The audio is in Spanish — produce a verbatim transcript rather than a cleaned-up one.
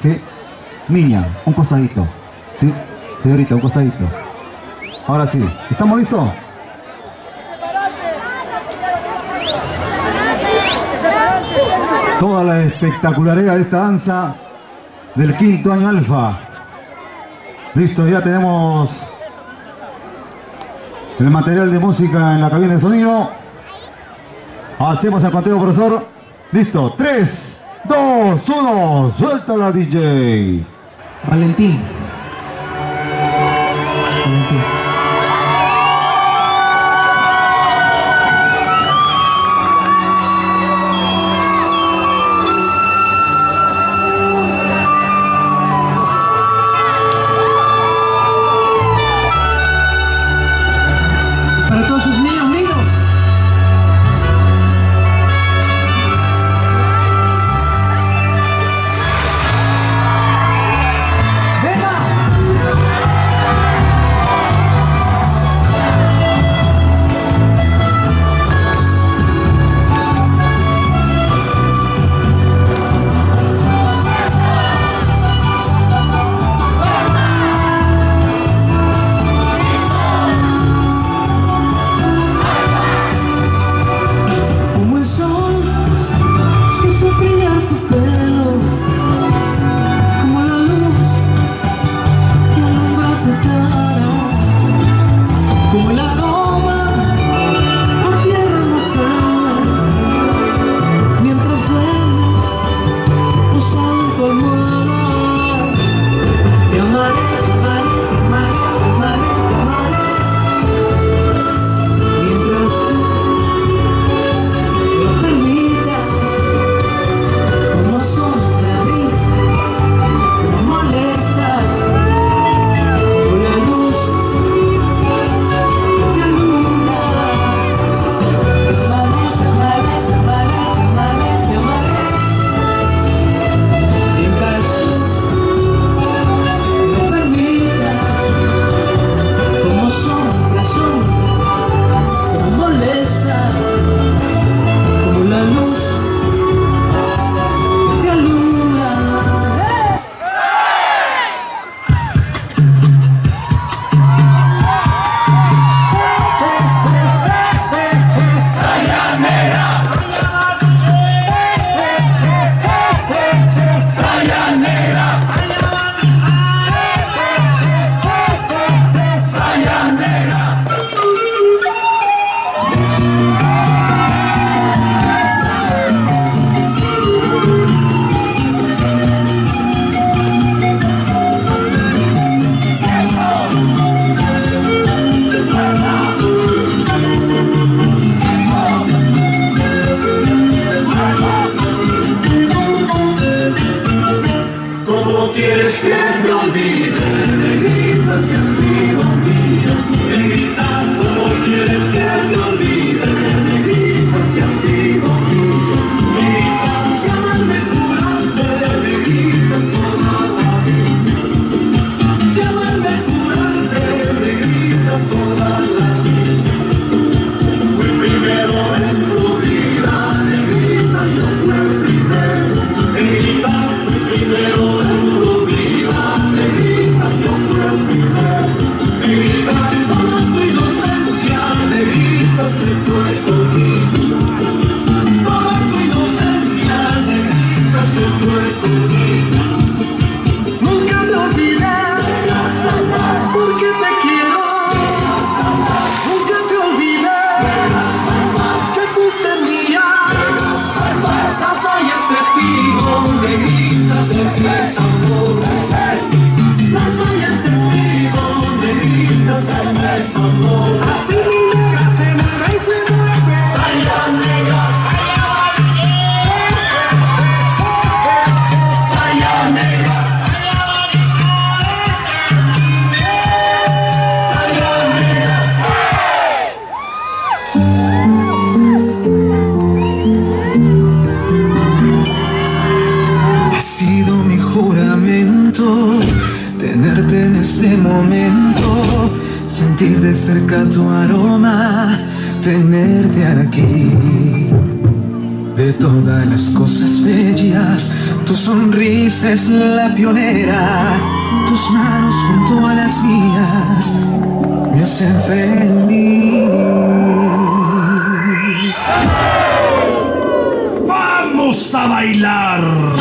Sí. Niña, un costadito. Sí. Señorita, un costadito. Ahora sí. ¿Estamos listos? Toda la espectacularidad de esta danza del quinto año alfa. Listo, ya tenemos el material de música en la cabina de sonido. Hacemos el conteo, profesor. Listo, tres, dos, uno, suelta la D J. Valentín. Valentín. Para todos sus niños lindos. Tenerte en ese momento, sentir de cerca tu aroma, tenerte aquí. De todas las cosas bellas, tu sonrisa es la pionera. Tus manos junto a las mías me hacen feliz. ¡Vamos a bailar!